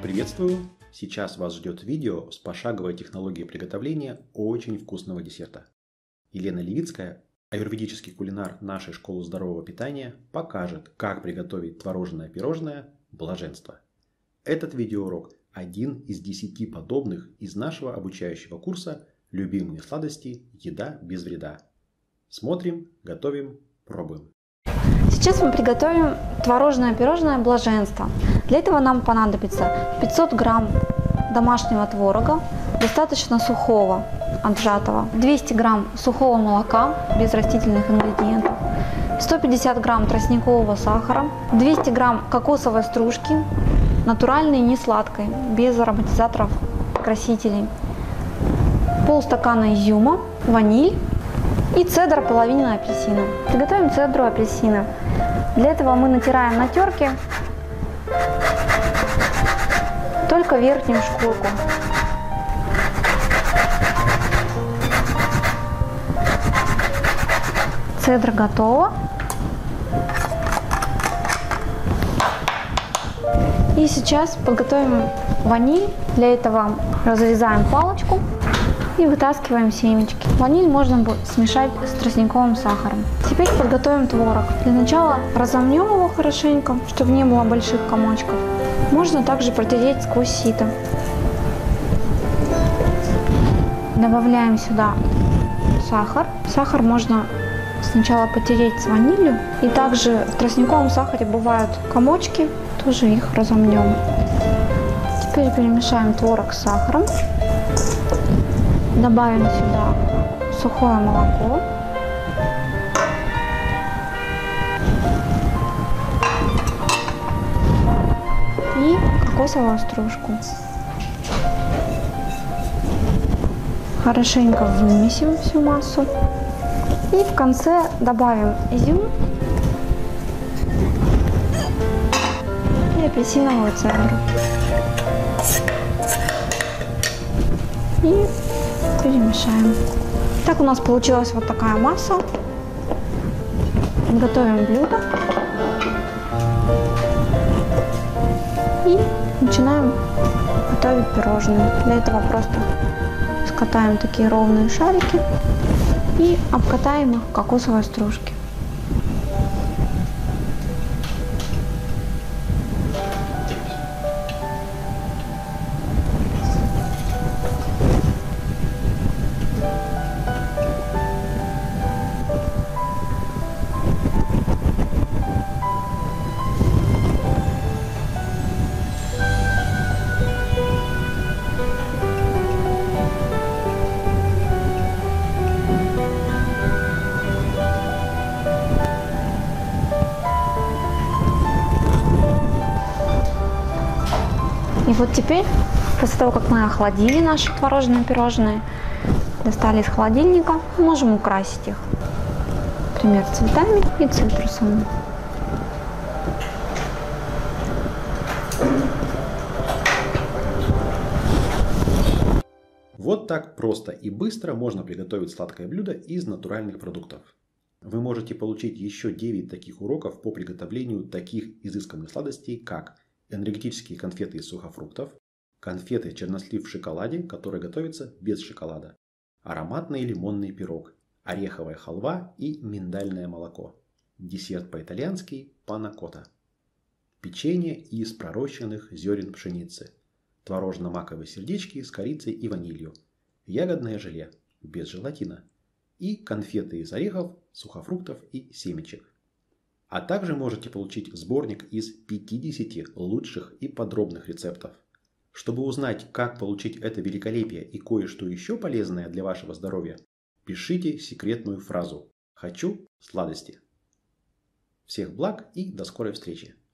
Приветствую! Сейчас вас ждет видео с пошаговой технологией приготовления очень вкусного десерта. Елена Левицкая, аюрведический кулинар нашей школы здорового питания, покажет, как приготовить творожное пирожное «Блаженство». Этот видеоурок один из 10 подобных из нашего обучающего курса «Любимые сладости. Еда без вреда». Смотрим, готовим, пробуем. Сейчас мы приготовим творожное пирожное «Блаженство». Для этого нам понадобится 500 грамм домашнего творога, достаточно сухого, отжатого, 200 грамм сухого молока без растительных ингредиентов, 150 грамм тростникового сахара, 200 грамм кокосовой стружки, натуральной, не сладкой, без ароматизаторов, красителей, полстакана изюма, ваниль и цедра половины апельсина. Приготовим цедру апельсина. Для этого мы натираем на терке только верхнюю шкурку. Цедра готова. И сейчас подготовим ваниль. Для этого разрезаем палочку и вытаскиваем семечки. Ваниль можно будет смешать с тростниковым сахаром. Теперь подготовим творог. Для начала разомнем его хорошенько, чтобы не было больших комочков. Можно также протереть сквозь сито. Добавляем сюда сахар. Сахар можно сначала потереть с ванилью. И также в тростниковом сахаре бывают комочки, тоже их разомнем. Теперь перемешаем творог с сахаром. Добавим сюда сухое молоко. И кокосовую стружку. Хорошенько вымесим всю массу. И в конце добавим изюм и апельсиновую цедру. И перемешаем. Так у нас получилась вот такая масса. Готовим блюдо. И начинаем готовить пирожные. Для этого просто скатаем такие ровные шарики и обкатаем их в кокосовой стружке. И вот теперь, после того, как мы охладили наши творожные пирожные, достали из холодильника, можем украсить их. Например, цветами и цитрусами. Вот так просто и быстро можно приготовить сладкое блюдо из натуральных продуктов. Вы можете получить еще 9 таких уроков по приготовлению таких изысканных сладостей, как энергетические конфеты из сухофруктов, конфеты чернослив в шоколаде, которые готовятся без шоколада, ароматный лимонный пирог, ореховая халва и миндальное молоко, десерт по-итальянски панна-котта, печенье из пророщенных зерен пшеницы, творожно-маковые сердечки с корицей и ванилью, ягодное желе без желатина и конфеты из орехов, сухофруктов и семечек. А также можете получить сборник из 50 лучших и подробных рецептов. Чтобы узнать, как получить это великолепие и кое-что еще полезное для вашего здоровья, пишите секретную фразу «Хочу сладости». Всех благ и до скорой встречи!